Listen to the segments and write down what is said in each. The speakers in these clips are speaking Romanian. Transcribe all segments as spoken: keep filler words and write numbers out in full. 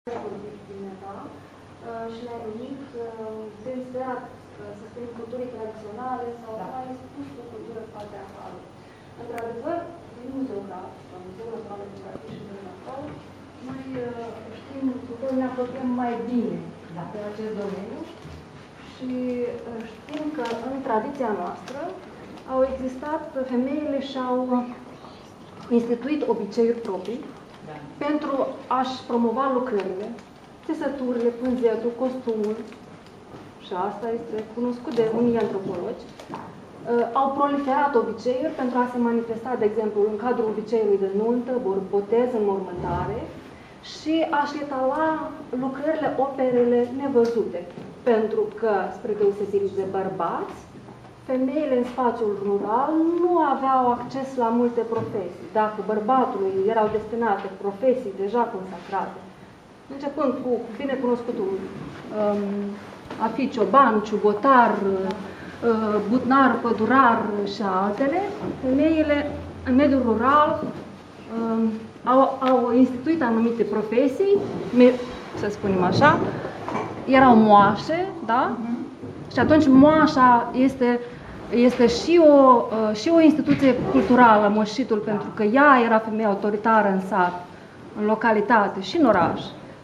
Și ne-ai numit din sfera, să spunem, culturii tradiționale sau da. Ai spus o cultură patriarhală. Într-adevăr, din muzeograf, la Muzeul Național de Fotografie și Muzeul Național, noi știm, că ne apropiem mai bine da. De acest domeniu și știm că în tradiția noastră au existat, femeile și-au instituit obiceiuri proprii da. Pentru a-și promova lucrările, țesăturile, pânzetul, costumul, și asta este cunoscut de unii antropologi, uh, au proliferat obiceiuri pentru a se manifesta, de exemplu, în cadrul obiceiului de nuntă, botez, înmormântare și a-și etala lucrările, operele nevăzute. Pentru că, spre deosebire de bărbați, femeile în spațiul rural nu aveau acces la multe profesii. Dacă bărbatului erau destinate profesii deja consacrate, începând cu binecunoscutul um, a fi cioban, ciubotar, uh, butnar, pădurar și altele, femeile în mediul rural um, au, au instituit anumite profesii, să spunem așa, erau moașe, da? Uh-huh. Și atunci moașa este, este și, o, uh, și o instituție culturală, moșitul, pentru că ea era femeie autoritară în sat, în localitate și în oraș,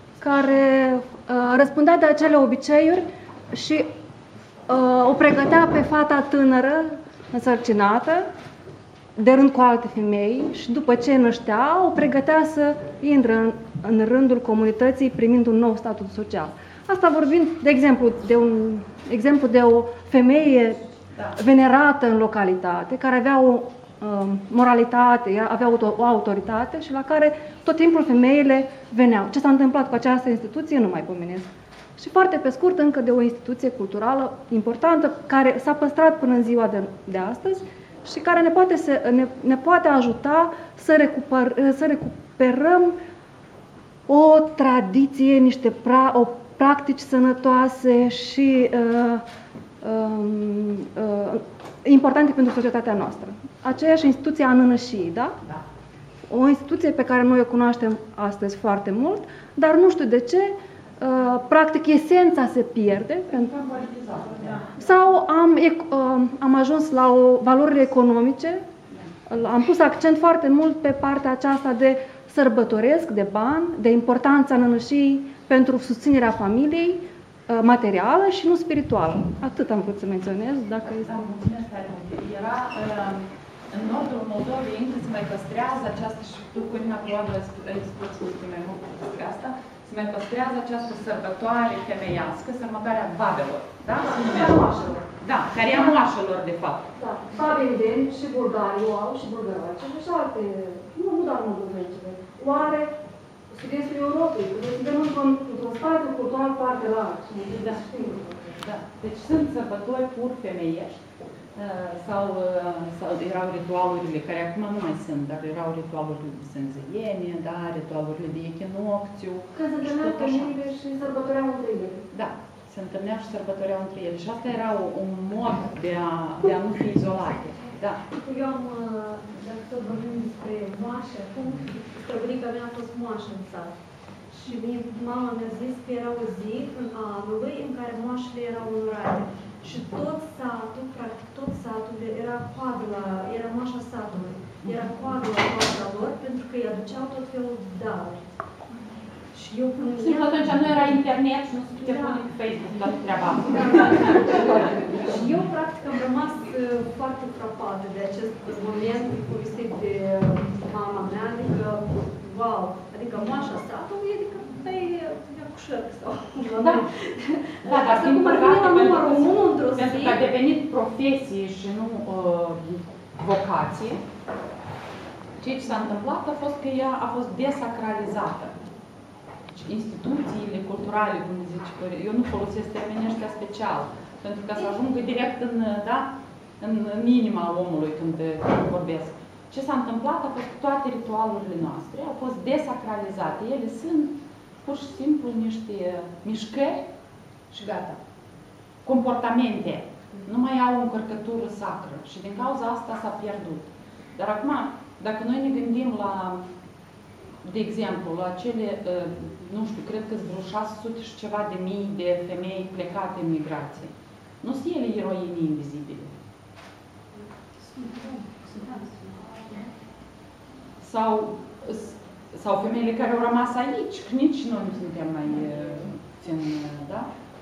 care uh, răspundea de acele obiceiuri și uh, o pregătea pe fata tânără, însărcinată, de rând cu alte femei și după ce năștea, o pregătea să intre în, în rândul comunității primind un nou statut social. Asta vorbind, de exemplu, de un exemplu de o femeie da. Venerată în localitate, care avea o uh, moralitate, avea o, o autoritate și la care tot timpul femeile veneau. Ce s-a întâmplat cu această instituție, nu mai pomenesc. Și foarte pe scurt, încă de o instituție culturală importantă, care s-a păstrat până în ziua de, de astăzi și care ne poate, să, ne, ne poate ajuta să, recuper, să recuperăm o tradiție, niște pra, o practici sănătoase și uh, uh, uh, importante pentru societatea noastră. Aceeași instituție a Nănășiei, da? Da. O instituție pe care noi o cunoaștem astăzi foarte mult, dar nu știu de ce, uh, practic esența se pierde. Pentru... Sau am, uh, am ajuns la o valorile economice, am pus accent foarte mult pe partea aceasta de sărbătoresc, de bani, de importanța Nănășiei pentru susținerea familiei uh, materială și nu spirituală. Atât am vrut să menționez, dacă este... Da, mulțumesc tare mult. Era uh, în nordul Moldovei încă se mai păstrează această, și tu, Corina, probabil ai spus mai mult despre asta, se mai păstrează această sărbătoare femeiască, sărbătoarea babelor, da? Moașelor. Da, care e a moașelor, de fapt. Da, babelideni și bulgarii o au și bulgăroace și alte, nu, nu doar moldovecele. Oare sud-estul Europei, suntem într-un într spațiu cultural foarte larg. Da. Da. Deci sunt sărbători pur femeiești sau, sau erau ritualurile, care acum nu mai sunt, dar erau ritualurile de sânzăienie, da, ritualurile de echinocțiu. Când se întâlneau femeile și sărbătoreau între ele. Da, se întâlneau și sărbătoreau între ele. Și asta era un mod de a, de a nu fi izolate. Da. Eu am, dacă să vorbim despre moașe, acum, străbunica mea a fost moașă în sat. Și mama mi-a zis că era o zi în anului în care moașele erau onorate. Și tot satul, practic tot satul, era coadă la, era moașa satului. Era coadă la coada lor pentru că îi aduceau tot felul de daruri. Și eu până și atunci nu era internet și nu se putea pune pe Facebook toată treaba asta. Și eu, practic, am rămas uh, foarte frapată de acest moment povestit de mama mea, adică, wow, adică moașa satului, adică pe acușăr sau... Da, da, dar din păcate, pentru că a devenit profesie și nu uh, vocație, ceea ce s-a întâmplat a fost că ea a fost desacralizată. Instituțiile culturale, cum zice, eu nu folosesc termenii ăștia special, pentru că să ajungă direct în, da, în, în inima omului când, când vorbesc. Ce s-a întâmplat a fost că toate ritualurile noastre au fost desacralizate. Ele sunt pur și simplu niște mișcări și gata. Comportamente. Nu mai au o încărcătură sacră și din cauza asta s-a pierdut. Dar acum, dacă noi ne gândim la de exemplu, la cele, nu știu, cred că sunt vreo șase sute și ceva de mii de femei plecate în migrație. Nu sunt ele eroine invizibile. Sau, sau femeile care au rămas aici, că nici noi nu suntem mai puțin, da?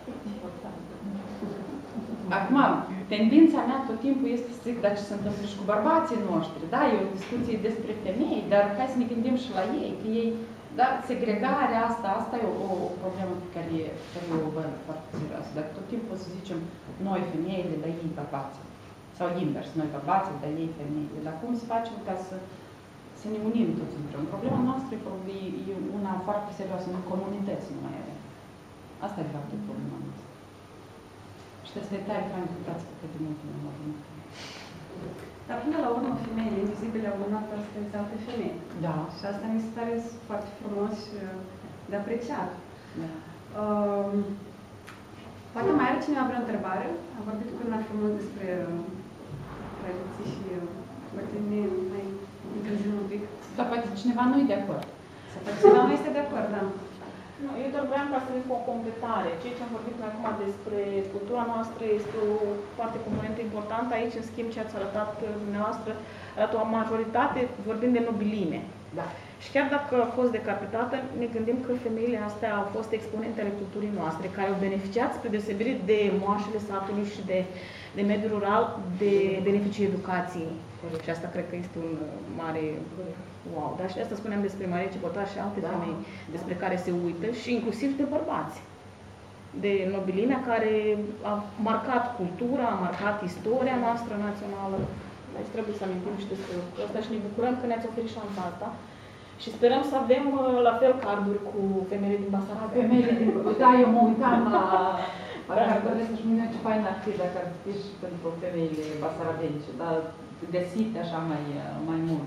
Acum, tendința mea tot timpul este să zic, dar ce se întâmplă și cu bărbații noștri, da? E o discuție despre femei, dar hai să ne gândim și la ei, că ei, da, segregarea asta, asta e o, o, o problemă pe care, care eu o văd foarte serioasă. Dacă tot timpul să zicem, noi femeile, dar ei bărbații. Sau invers, noi bărbații, dar ei femeile. Dar cum să facem ca să, să ne unim toți împreună? Problema noastră e, e una foarte serioasă, în comunități nu mai avem. Asta e de fapt problema noastră. Și asta e tare fain că uitați că cât de mult ne-am avut. Dar până la urmă, femeile invizibile au urmat astăzi alte femei. Da. Și asta mi se pare foarte frumos și de apreciat. Da. Uh, poate mai are cineva vreo întrebare? Am vorbit cu una frumos despre tradiții și poate ne mai întârzim un pic. Dar poate cineva nu e de acord. Sau poate cineva nu este de acord, da. Nu, eu doar vreau ca să vin cu o completare. Ceea ce am vorbit noi acum despre cultura noastră este o foarte componentă importantă. Aici, în schimb, ce ați arătat dumneavoastră, arată o majoritate, vorbim de nobilime. Da. Și chiar dacă a fost decapitată, ne gândim că femeile astea au fost exponente ale culturii noastre, care au beneficiat, spre deosebire de moașele satului și de, de mediul rural, de beneficii educației. Și asta cred că este un mare wow. Dar și asta spuneam despre Maria Cipotar și alte da. femei despre care se uită și inclusiv de bărbați. De nobilimea care a marcat cultura, a marcat istoria noastră națională. Deci trebuie să amintim și despre lucrul ăsta și ne bucurăm că ne-ați oferit șansa asta. Și sperăm să avem la fel carduri cu femeile din Basarabia. Femeile din... Da, eu mă uitam la... Dacă vreți să-și mâine ce fain ar fi dacă ar fi și pentru femeile basarabenice, dar găsite așa mai, mai mult.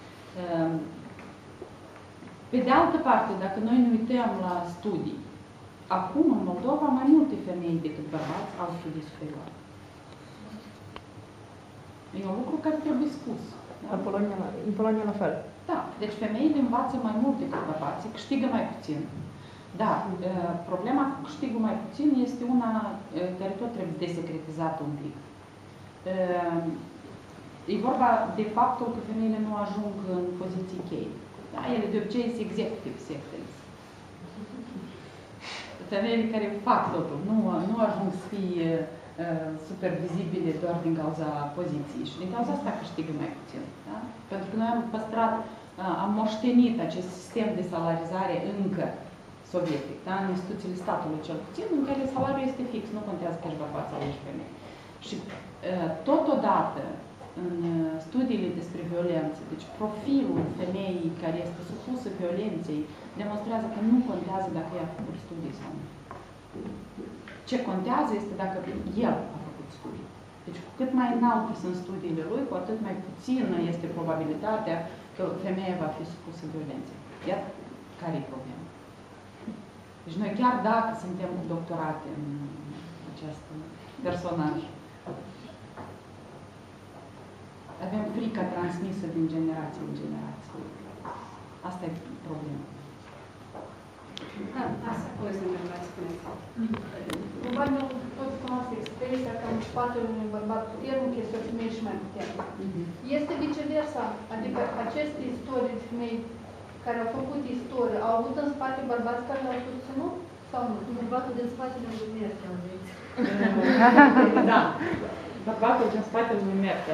Pe de altă parte, dacă noi ne uităm la studii, acum în Moldova mai multe femei decât bărbați au studii superioare. E un lucru care trebuie spus. Da? În Polonia, în Polonia la fel. Da, deci femeile învață mai mult decât bărbații, câștigă mai puțin. Da, problema cu câștigul mai puțin este una care tot trebuie desecretizată un pic. E vorba de faptul că femeile nu ajung în poziții cheie. Da, ele de obicei sunt executive secretaries. Femeile care fac totul, nu, nu ajung să fie uh, super vizibile doar din cauza poziției și din cauza asta câștigă mai puțin. Da? Pentru că noi am păstrat, uh, am moștenit acest sistem de salarizare încă sovietic, da? În instituțiile statului cel puțin, în care salariul este fix, nu contează că ești bărbat sau ești femeie. Și uh, totodată, în studiile despre violență, deci profilul femeii care este supusă violenței demonstrează că nu contează dacă ea a făcut studii sau nu. Ce contează este dacă el a făcut studii. Deci cu cât mai înalte sunt studiile lui, cu atât mai puțină este probabilitatea că femeia va fi supusă violenței. Iar care e problema? Deci noi chiar dacă suntem doctorate în acest personaj, avem frica transmisă din generație în generație. Asta e problema. Da, asta voi să întrebați, spuneți. Probabil toți cunoaște expresia că în spatele unui bărbat puternic este o femeie și mai puternică. Este viceversa, adică aceste istorii de femei care au făcut istorie, au avut în spate bărbați care le-au susținut sau nu? Bărbatul din spatele lui Merkel, deci. Da, bărbatul din spatele lui Merkel.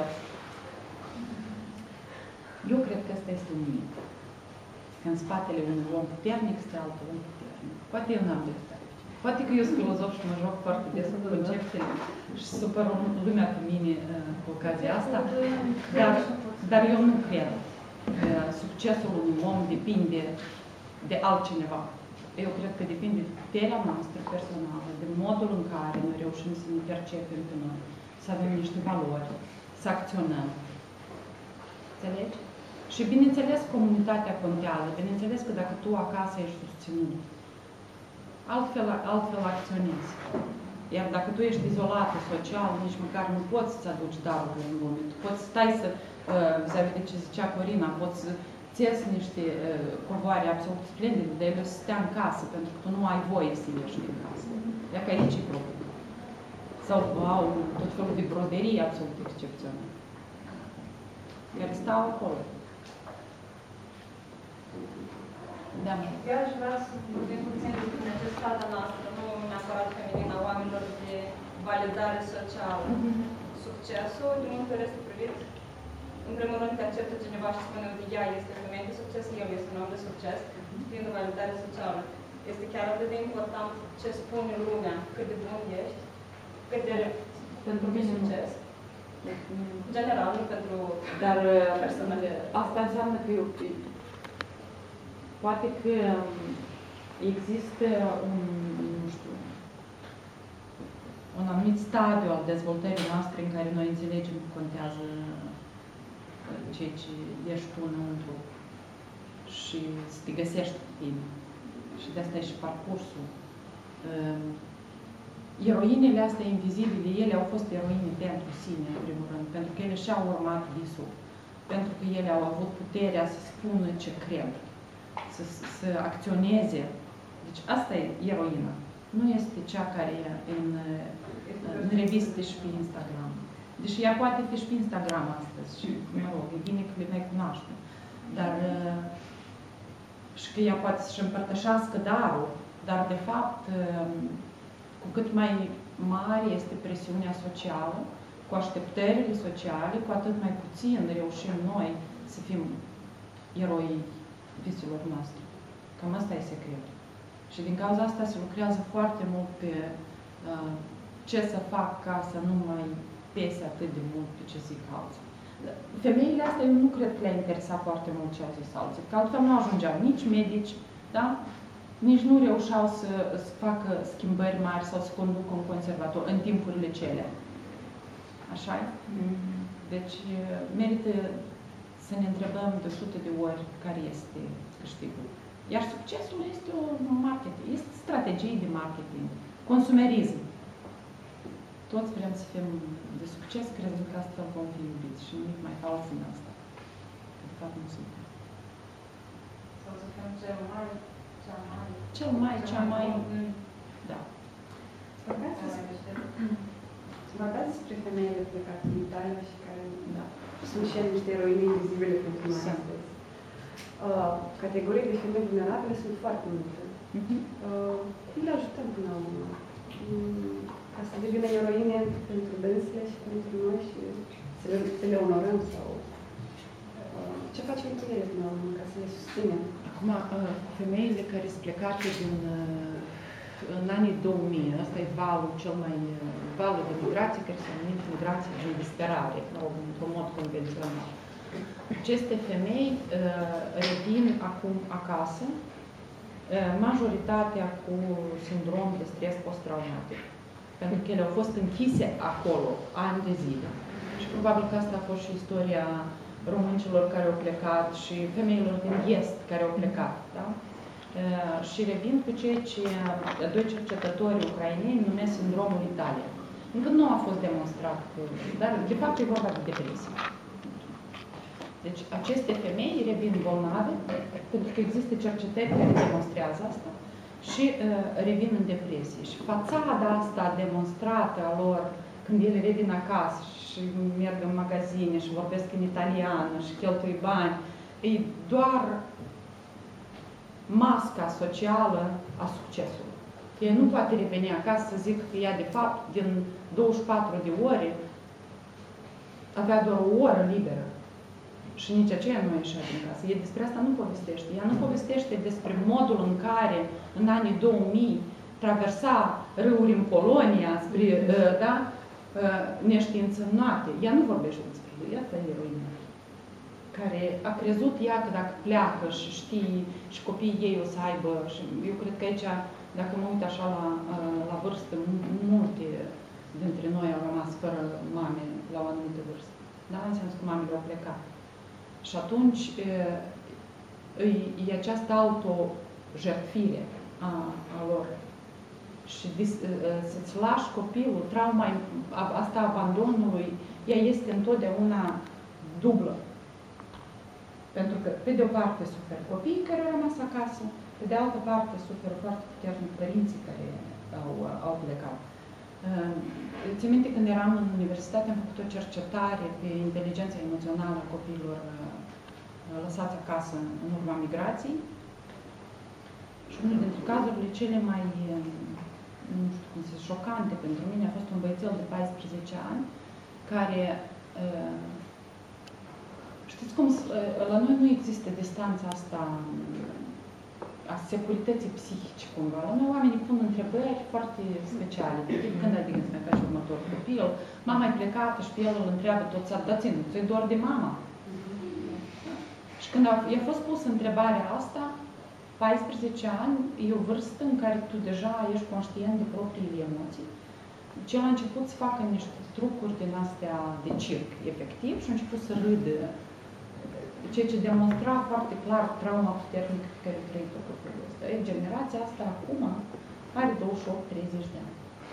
Eu cred că asta este un mit. Că în spatele unui om puternic stă alt om puternic. Poate eu n-am dreptate. Poate că eu sunt filozof și mă joc foarte des cu conceptele și supăr lumea pe mine uh, cu ocazia asta, dar, dar eu nu cred că succesul unui om depinde de altcineva. Eu cred că depinde de puterea noastră personală, de modul în care noi reușim să ne percepem pe noi, să avem niște valori, să acționăm. Înțelegi? Și bineînțeles comunitatea contează, bineînțeles că dacă tu acasă ești susținut, altfel, altfel acționezi. Iar dacă tu ești izolată social, nici măcar nu poți să-ți aduci darurile în lume. Tu poți stai să, uh, vis-a-vis de ce zicea Corina, poți să ți-as niște uh, covoare absolut splendide, dar ele o să stea în casă, pentru că tu nu ai voie să ieși din casă. Ia că aici e problema. Sau au tot felul de broderii absolut excepționale, care stau acolo. Da. Eu aș vrea să vorbim puțin despre necesitatea noastră, nu neapărat feminină, a oamenilor de validare socială. Mm-hmm. Succesul, din multe este privit, în primul rând că acceptă cineva și spune că ea este femeie de succes, el este un om de succes, prin validare socială. Este chiar atât de important ce spune lumea, cât de bun ești, cât de Pentru de mine nu. succes. General, nu pentru Dar persoanele. asta înseamnă că eu, poate că există un, nu știu, un anumit stadiu al dezvoltării noastre în care noi înțelegem că contează ceea ce ești tu înăuntru și să te găsești pe tine. Și de asta e și parcursul. Eroinele astea invizibile, ele au fost eroine pentru sine, în primul rând, pentru că ele și-au urmat visul, pentru că ele au avut puterea să spună ce cred, să, să acționeze. Deci asta e eroina. Nu este cea care e în, în reviste și pe Instagram. Deși ea poate fi și pe Instagram astăzi și, mă rog, e bine că le mai cunoaștem. Dar și că ea poate să-și împărtășească darul, dar de fapt cu cât mai mare este presiunea socială, cu așteptările sociale, cu atât mai puțin reușim noi să fim eroi viselor noastre. Cam asta e secretul. Și din cauza asta se lucrează foarte mult pe uh, ce să fac ca să nu mai pese atât de mult pe ce zic alții. Femeile astea eu nu cred că le-a interesat foarte mult ce au zis alții, că altfel nu ajungeau nici medici, da? Nici nu reușeau să, să facă schimbări mari sau să conducă un conservator în timpurile cele. Așa e? Mm-hmm. Deci merită să ne întrebăm de sute de ori care este câștigul. Iar succesul este un marketing, este strategie de marketing, consumerism. Toți vrem să fim de succes, crezând că astfel vom fi iubiți și nimic mai fals în asta. De fapt nu suntem. Sau să fim cel mai, cea mai... Cel mai, cea mai... Da. Vorbeați despre femeile plecate în Italia și care Da. sunt și ele niște eroine invizibile pentru noi astăzi. Uh, categorii de femei vulnerabile sunt foarte multe. Mm-hmm. Uh, cum le ajutăm până la urmă? Mm, ca să devină eroine pentru dânsele și pentru noi și să le, să le onorăm sau uh, ce facem cu ele până la urmă ca să le susținem? Acum, femeile care sunt plecate din, în anii două mii, ăsta e valul cel mai, valul de migrație care se numit migrație din disperare, într-un mod convențional. Aceste femei uh, revin acum acasă, uh, majoritatea cu sindrom de stres post-traumatic, pentru că ele au fost închise acolo ani de zile. Și probabil că asta a fost și istoria româncilor care au plecat și femeilor din Est care au plecat. Da? Uh, și revin cu ceea ce doi cercetători ucraineni numesc sindromul Italia. Încă nu a fost demonstrat, dar de fapt e vorba de depresie. Deci aceste femei revin bolnave, pentru că există cercetări care demonstrează asta, și uh, revin în depresie. Și fațada asta demonstrată a lor când ele revin acasă și merg în magazine și vorbesc în italiană și cheltui bani, e doar masca socială a succesului. Ea nu poate reveni acasă să zic că ea, de fapt, din douăzeci și patru de ore, avea doar o oră liberă. Și nici aceea nu ieșea din casă. Ea despre asta nu povestește. Ea nu povestește despre modul în care, în anii două mii, traversa râuri în Polonia, spre, da, neștiințănate. Ea nu vorbește despre el. Iată eroina care a crezut ea că dacă pleacă și știi și copiii ei o să aibă, și eu cred că aici, dacă mă uit așa la, la vârstă, multe dintre noi au rămas fără mame la o anumită vârstă. Da? În sensul că mamele au plecat. Și atunci e, e această auto-jertfire a, a lor. Și să-ți lași copilul, trauma asta abandonului, ea este întotdeauna dublă. Pentru că, pe de o parte, suferă copiii care au rămas acasă, pe de altă parte, suferă foarte puternic părinții care au, au plecat. Țin minte, când eram în universitate, am făcut o cercetare pe inteligența emoțională a copiilor lăsați acasă în urma migrației. Și unul dintre cazurile cele mai, nu știu cum să zic, șocante pentru mine a fost un băiețel de paisprezece ani care, știți cum, la noi nu există distanța asta a securității psihice, cumva. La noi oamenii pun întrebări foarte speciale. Când adică să mai faci următorul copil? Mama e plecată și pe el îl întreabă tot țara, da țin, ți-i doar de mama. Și când i-a fost pusă întrebarea asta, paisprezece ani e o vârstă în care tu deja ești conștient de propriile emoții. Deci el a început să facă niște trucuri din astea de circ, efectiv, și a început să râdă. Ceea ce demonstra foarte clar trauma puternică pe care o trăit-o copilul ăsta. Generația asta acum are douăzeci și opt treizeci de ani.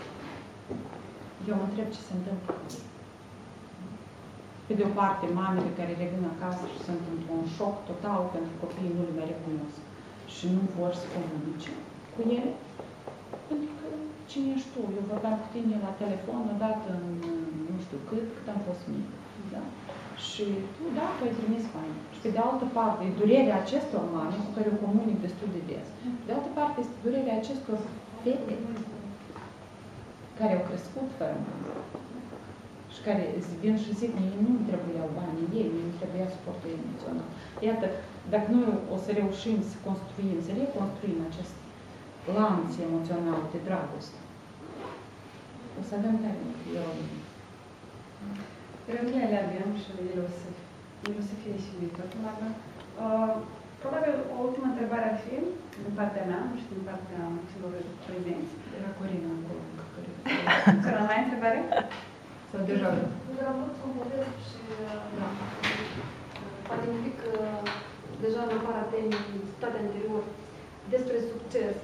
Eu mă întreb ce se întâmplă cu ei. Pe de o parte, mamele care revin acasă și sunt într-un șoc total pentru copiii nu le mai recunosc și nu vor să comunice cu ele. Pentru că cine ești tu? Eu vorbeam cu tine la telefon odată în nu știu cât, cât am fost mic. Da? Și tu, da, tu ai trimis fain. Și pe de altă parte, e durerea acestor mame cu care o comunic destul de des. De altă parte, este durerea acestor fete care au crescut fără mamă. Și care vin și zic, mie nu trebuiau banii ei, mie nu trebuia suportul emoțional. Iată, dacă noi o să reușim să construim, să reconstruim acest lanț emoțional de dragoste, o să avem tare mult eroine. Eroinele avem și ele o să, ele o să fie și viitor. Uh, probabil o ultimă întrebare ar fi, din partea mea și din partea celor prezenți. Era Corina acolo. Care mai ai întrebare? Sau deja? Eu am vrut să completez și da, poate un pic deja în afara temei discutate anterior despre succes.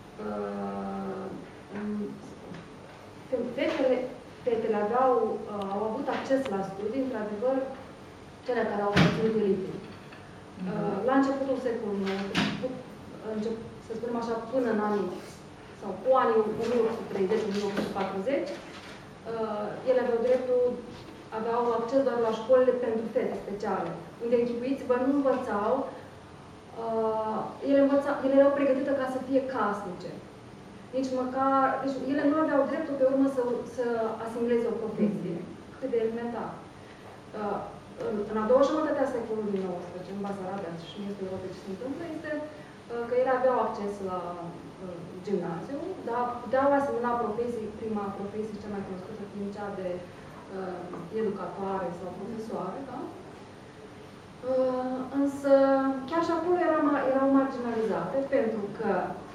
Fetele, fetele aveau, au avut acces la studii, într-adevăr, cele care au obținut elite. La începutul secolului, să spunem așa, până în anii, sau cu anii o mie opt sute treizeci - o mie opt sute patruzeci, ele aveau dreptul, aveau acces doar la școlile pentru fete speciale, unde, închipuiți-vă, nu învățau, uh, ele, învăța, ele erau pregătite ca să fie casnice. Nici măcar, deci ele nu aveau dreptul pe urmă să, să asimileze o profesie, cât de elementar. Uh, în, în a doua jumătate a secolului nouăsprezece, în Basarabia și în estul Europei ce se întâmplă, este uh, că ele aveau acces la uh, gimnaziu, dar puteau asimila profesii, prima profesie cea mai cunoscută fiind cea de uh, educatoare sau profesoare, da? Uh, însă chiar și acolo erau, erau marginalizate pentru că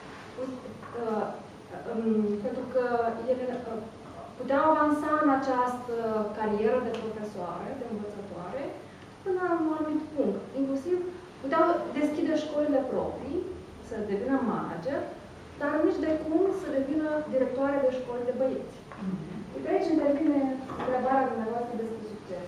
uh, um, pentru că ele uh, puteau avansa în această carieră de profesoare, de învățătoare, până la un anumit punct. Inclusiv puteau deschide școlile proprii, să devină manager, dar nici de cum să devină directoare de școli de băieți. Uite, aici intervine întrebarea dumneavoastră despre succes.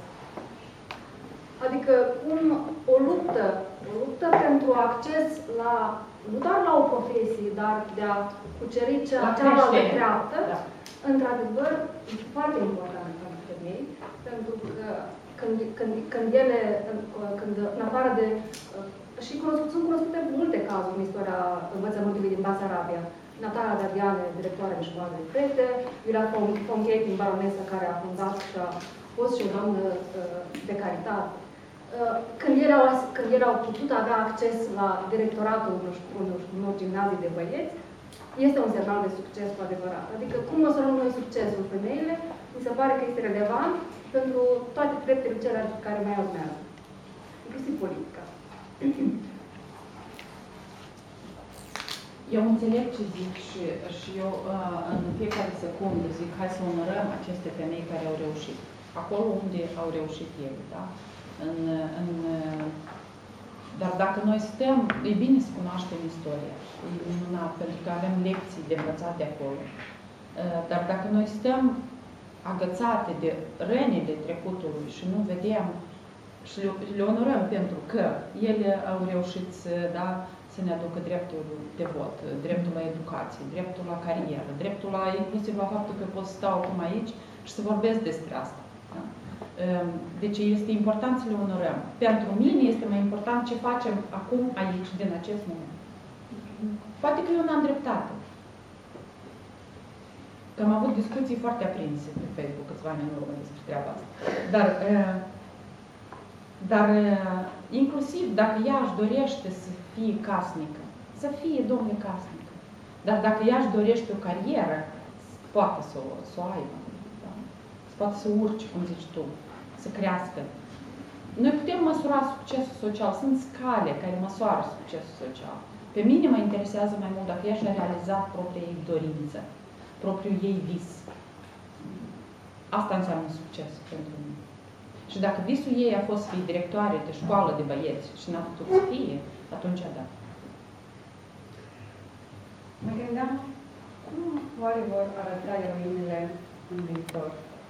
Adică cum o luptă, o luptă pentru acces la, nu doar la o profesie, dar de a cuceri cealaltă treaptă, da. Într-adevăr, e foarte important pentru femei, pentru că când, când, când ele, când, în afară de, și cunoscut, sunt cunoscute multe cazuri în istoria învățământului din Basarabia. Natala Daviane, directoare de școală de fete, Iulia Fonchetti, baronesă care a fundat și a fost și o doamnă de caritate. Când ele, au, când ele au putut avea acces la directoratul unor, unor, unor gimnazii de băieți, este un semnal de succes cu adevărat. Adică cum măsurăm noi succesul femeile, mi se pare că este relevant pentru toate treptele celelalte care mai urmează, inclusiv politica. Eu înțeleg ce zic și, și eu în fiecare secundă zic hai să onorăm aceste femei care au reușit. Acolo unde au reușit ele, da? În, în, dar dacă noi stăm, e bine să cunoaștem istoria, e minunat, pentru că avem lecții de învățat de acolo. Dar dacă noi stăm agățate de rănile trecutului și nu vedem și le, le onorăm pentru că ele au reușit să, da, să ne aducă dreptul de vot, dreptul la educație, dreptul la carieră, dreptul la, inclusiv la faptul că pot să stau acum aici și să vorbesc despre asta. Da? Deci este important să le onorăm. Pentru mine este mai important ce facem acum, aici, din acest moment. Poate că eu n-am dreptate. Că am avut discuții foarte aprinse pe Facebook câțiva ani în urmă despre treaba asta. Dar, dar inclusiv dacă ea își dorește să fie casnică, să fie, domnule, casnică. Dar dacă ea își dorește o carieră, poate să o, să o aibă. Da? Poate să urce, cum zici tu, să crească. Noi putem măsura succesul social. Sunt scale care măsoară succesul social. Pe mine mă interesează mai mult dacă ea și-a realizat propria ei dorință, propriul ei vis. Asta înseamnă succes pentru mine. Și dacă visul ei a fost să fie directoare de școală de băieți și n-a putut să fie, atunci da. Mă gândeam, cum oare vor arăta eroinele în viitor?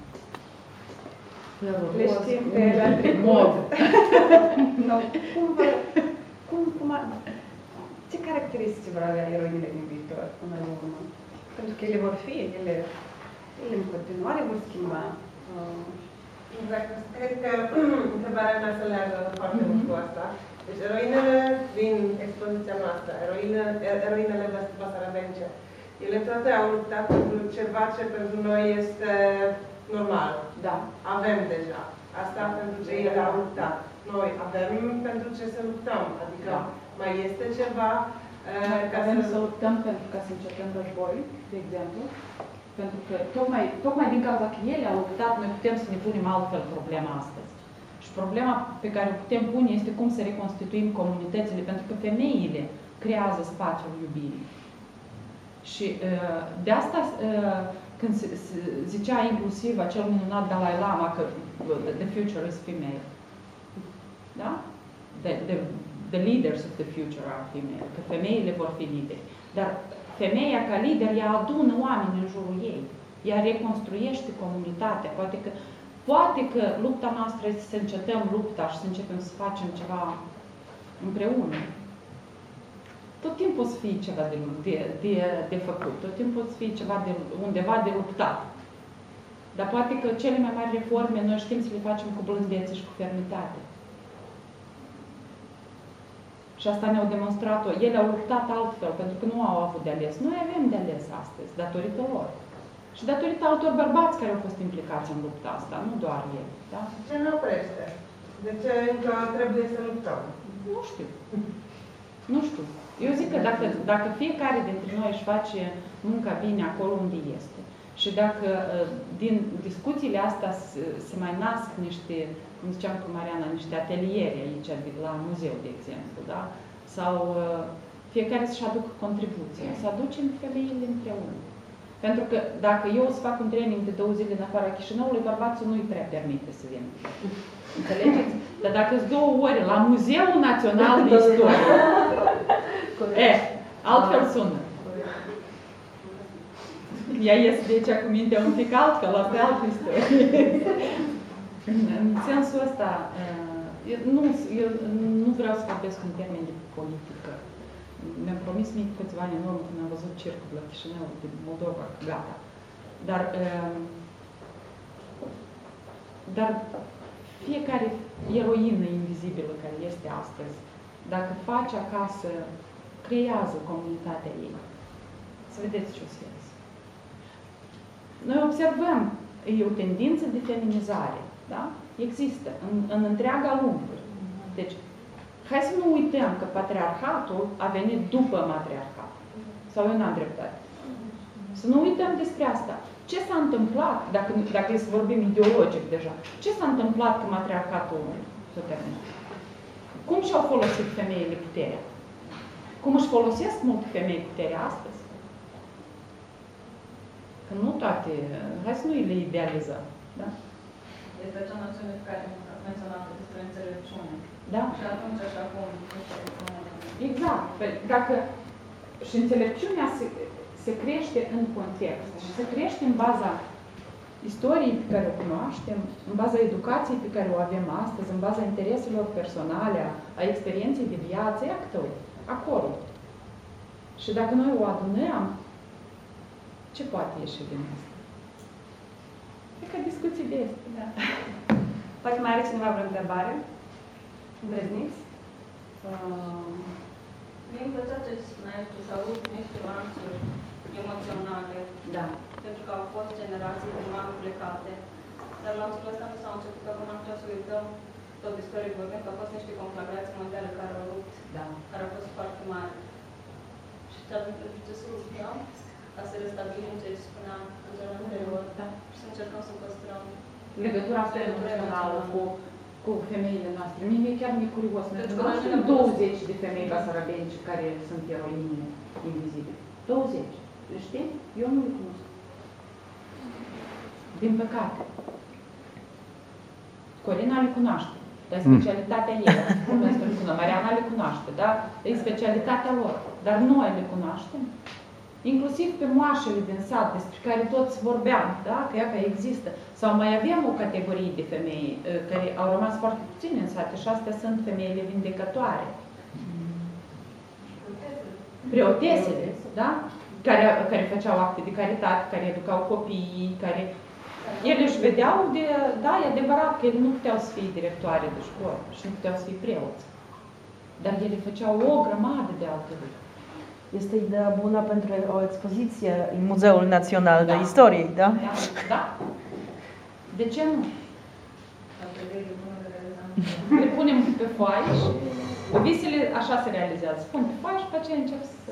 Le știm pe la trecut. No. Cum vă, cum, cum a, ce caracteristici vor avea eroinele din viitor până la urmă? Pentru că ele vor fi, ele, ele în continuare vor schimba. Exact. Cred că întrebarea mea se leagă foarte mult cu asta. Deci eroinele din expoziția noastră, eroine, eroinele basarabence, ele toate au luptat pentru ceva ce pentru noi este normal. Da. Avem deja. Asta pentru ce ele au luptat. Noi avem pentru ce să luptăm. Adică da. Mai este ceva uh, ca avem să... să luptăm pentru ca să încetăm război, de exemplu. Pentru că tocmai, tocmai din cauza că ele au luptat, noi putem să ne punem altfel problema astăzi. Și problema pe care o putem pune este cum să reconstituim comunitățile, pentru că femeile creează spațiul iubirii. Și uh, de asta, uh, când se, se zicea inclusiv acel minunat Dalai Lama că the future is female. Da? The, the, the leaders of the future are female. Că femeile vor fi lideri. Dar femeia ca lider, ea adună oameni în jurul ei. Ea reconstruiește comunitatea. Poate că, poate că lupta noastră este să încetăm lupta și să începem să facem ceva împreună. Tot timpul o să fie ceva de, de, de, de făcut. Tot timpul o să fie ceva de, undeva de luptat. Dar poate că cele mai mari reforme noi știm să le facem cu blândețe și cu fermitate. Și asta ne-au demonstrat-o. Ele au luptat altfel, pentru că nu au avut de ales. Noi avem de ales astăzi, datorită lor. Și datorită altor bărbați care au fost implicați în lupta asta, nu doar ei. Da? Ce ne oprește? De ce încă trebuie să luptăm? Nu știu. Nu știu. Eu zic că dacă, dacă fiecare dintre noi își face munca bine acolo unde este și dacă din discuțiile astea se, se mai nasc niște, cum ziceam cu Mariana, niște ateliere aici, la muzeu, de exemplu, da? Sau fiecare să-și aducă contribuție, să aducem femeile împreună. Pentru că dacă eu o să fac un training de două zile în afara Chișinăului, bărbatul nu-i prea permite să vină. Înțelegeți? Dar dacă sunt două ore la Muzeul Național de Istorie, e, altfel sună. Ea iese de aici cu mintea un pic altfel, asta e altă istorie. În sensul ăsta, eu nu, eu nu vreau să vorbesc în termeni de politică. Mi-am promis mie câțiva ani în urmă când am văzut circul la Chișinău, de Moldova, gata. Dar, dar fiecare eroină invizibilă care este astăzi, dacă face acasă, creează comunitatea ei. Să vedeți ce o să iasă. Noi observăm, e o tendință de feminizare, da? Există în, în întreaga lume. Deci, hai să nu uităm că patriarhatul a venit după matriarhat. Sau eu n-am dreptate. Să nu uităm despre asta. Ce s-a întâmplat, dacă, dacă e să vorbim ideologic deja, ce s-a întâmplat cu matriarhatul s-a terminat? Cum și-au folosit femeile puterea? Cum își folosesc multe femei puterea astăzi? Că nu toate, hai să nu le idealizăm. Da? Este acea noțiune pe care am menționat despre înțelepciune. Da? Și atunci așa cum... Exact. Păi, dacă și înțelepciunea se, se crește în context și se crește în baza istoriei pe care o cunoaștem, în baza educației pe care o avem astăzi, în baza intereselor personale, a experienței de viață, iată, acolo. Și dacă noi o adunăm, ce poate ieși din asta? E ca discuții de asta. Da. Poate mai are cineva vreo întrebare? Îndrăzniți? Uh, Mie îmi plăcea ce spuneai tu, să aud niște nuanțuri emoționale, Da. pentru că au fost generații de mame plecate. Dar la lucrul ăsta nu s-au început, că acum am putea să uităm tot istoric vorbind, că au fost niște conflagrații mondiale care au rupt, Da. care au fost foarte mari. Și ce avem pentru ce să luptăm, ca să restabilim ce spunea Angela anterior, Da. și să încercăm să păstrăm. Legătura asta emoțională cu, cu femeile noastre. Mie mi-e chiar mi-e curios. Pentru Pentru că că noi sunt ne-am douăzeci de femei basarabenci care sunt eroine invizibile. douăzeci. Le știi? Eu nu le cunosc. Din păcate. Corina le cunoaște. Dar e specialitatea ei. Mariana le cunoaște, da? E specialitatea lor. Dar noi le cunoaștem. Inclusiv pe moașele din sat, despre care toți vorbeam, da? Că ea că există. Sau mai avem o categorie de femei care au rămas foarte puține în sate și astea sunt femeile vindecătoare. Preotesele, da? Care, care făceau acte de caritate, care educau copiii, care... Ele își vedeau de... Da, e adevărat că ele nu puteau să fie directoare de școli și nu puteau să fie preoți. Dar ele făceau o grămadă de alte lucruri. Este ideea bună pentru o expoziție în Muzeul Național de Da. Istorie, da? Da? Da? De ce nu? Le punem pe foaie și visele așa se realizează. Pun pe foaie și pe aceea încep să...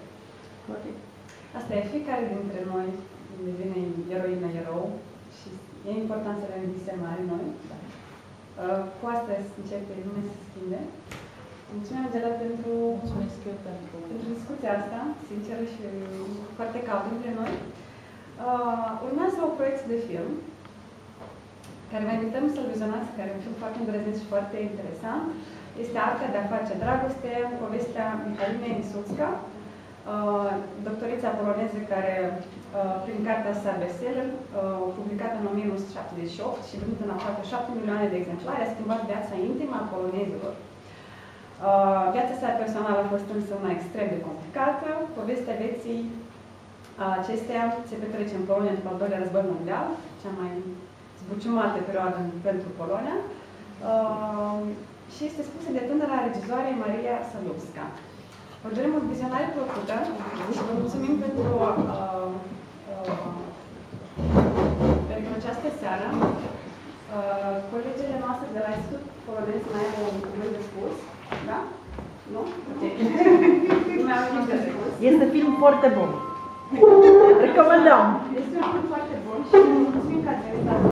Asta e, fiecare dintre noi devine eroină, erou și e important să avem vise mari noi. Uh, Cu asta se începe lumea să se schimbe. Mulțumim, Angela, pentru, Mulțumesc eu pentru... pentru discuția asta, sinceră și foarte caldă între noi. Uh, urmează o proiecție de film care vă invităm să-l vizionați, care e un film foarte îndrăzneț și foarte interesant. Este Arta de a face dragoste, povestea Mihalinei Nisuțca, uh, doctorița poloneză care, uh, prin cartea sa bestseller, uh, publicată în o mie nouă sute șaptezeci și opt și vândută în aproape șapte milioane de exemplare, a schimbat viața intimă a polonezilor. Uh, viața sa personală a fost însă una extrem de complicată. Povestea vieții uh, acesteia se petrece în Polonia după al doilea război mondial, cea mai zbuciumată perioadă pentru Polonia, uh, și este spusă de tânăra regizoare Maria Salupska. Vă dorim o vizionare plăcută și vă mulțumim pentru, uh, uh, pentru această seară. Uh, colegele noastre de la Institut Polonez mai au un cuvânt de spus, da? Nu? Ok. Nu mai au nimic de spus. Este film foarte bun. Recomandăm! Este un film foarte bun și mulțumim că ați venit.